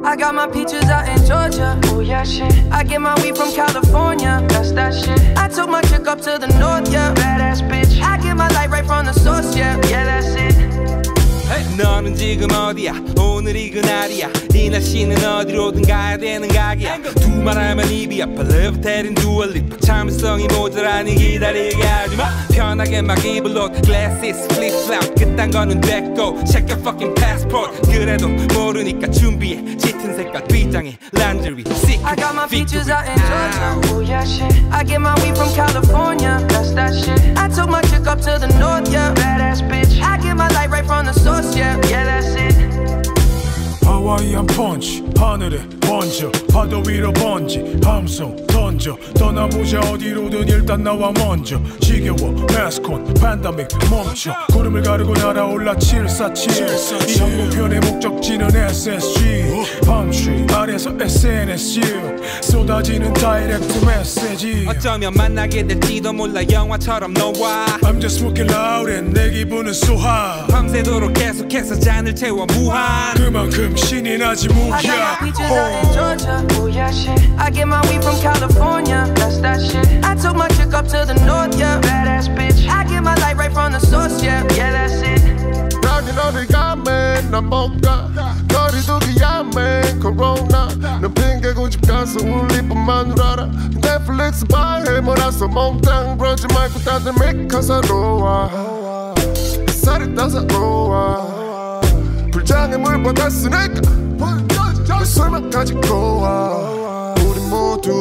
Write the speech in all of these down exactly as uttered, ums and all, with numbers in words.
I got my peaches out in Georgia. Oh yeah, shit. I get my weed from California. That's that shit. I took my chick up to the north, yeah. Badass bitch. I get my light right from the source, yeah. Yeah, that's it. 너는 지금 어디야? 오늘이 그날이야. 이 날씨는 어디로든 가야 되는 각이야. 두말 하면 입이 아파. 레브테린 두얼리파. 참을성이 모자라니 기다리게 하지마. 편하게 막 입을 옷. Glasses, flip-flop. 그딴 거는 됐고. Check your fucking passport. 그래도 모르니까 준비해. 짙은 색깔 뒷장에 lingerie. I got my peaches out in Georgia. Oh yeah, shit. I get my weed from California. That's that shit. I took my chick up to the north, yeah. Badass bitch. I get my light right from the source, yeah. Yeah, that's it. 하와이안 펀치 하늘에 번져 파도 위로 번지 함성 던져 떠나보자 어디로든 일단 나와 먼저 지겨워 마스콘 팬데믹 멈춰 구름을 가르고 날아올라 칠사칠 이 항공편의 목적지는 에스에스지 밤쉬 아래서 에스엔에스 쏟아지는 다이렉트 메시지 어쩌면 만나게 될지도 몰라 영화처럼 너와 I'm just smoking loud and 내 기분은 so high 밤새도록 계속해서 잔을 채워 무한 그만큼 신이 나지 무야 I got my peaches out in Georgia. Oh yeah, shit. I get my weed from California. That's that shit. I took my chick up to the north, yeah. Badass bitch. I get my light right from the source, yeah. Yeah, that's it. 여긴 어디 가면 난 못 가. 거리 두기야 man corona. 넌 핑계고 집 가서 울릴 뿐만 알아. 넷플릭스 봐해 몰아서 몽땅 부러지 말고 다들 미카사로와. 햇살이 따사로와. 불장에 물 받았으니까 술만 가지고 와. 우리 모두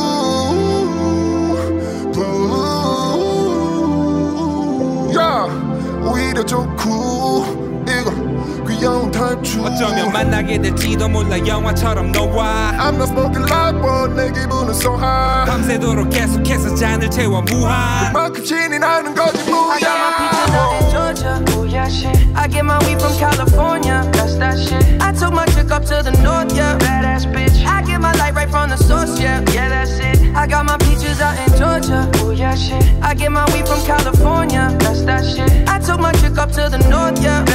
야 오히려 좋고 이거 귀여운 탈출 어쩌면 만나게 될지도 몰라 영화처럼 너와 I'm not smoking like one 내 기분은 so high 밤새도록 계속해서 잔을 채워 무한 그만큼 신이 나는 거지 뭐야 I got my peaches out in Georgia. Oh yeah, shit. I get my weed from California. That's that shit. I took my chick up to the north, yeah. Badass bitch. I get my light right from the source, yeah. Yeah, that's it. I got my peaches out in Georgia. Oh yeah, shit. I get my weed from California. That's that shit. I took my chick up to the north, yeah.